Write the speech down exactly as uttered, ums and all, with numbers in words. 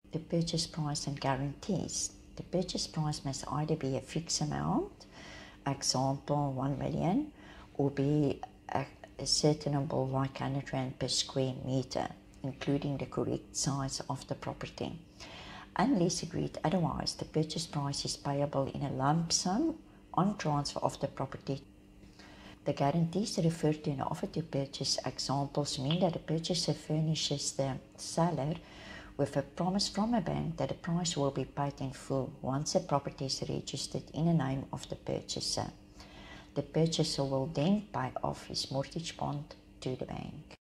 the purchase price and guarantees. The purchase price must either be a fixed amount, example one million, or be a, a certainable like one hundred rand per square meter, including the correct size of the property. Unless agreed otherwise, the purchase price is payable in a lump sum on transfer of the property. The guarantees referred to in the offer to purchase examples mean that the purchaser furnishes the seller with a promise from a bank that the price will be paid in full once the property is registered in the name of the purchaser. The purchaser will then pay off his mortgage bond to the bank.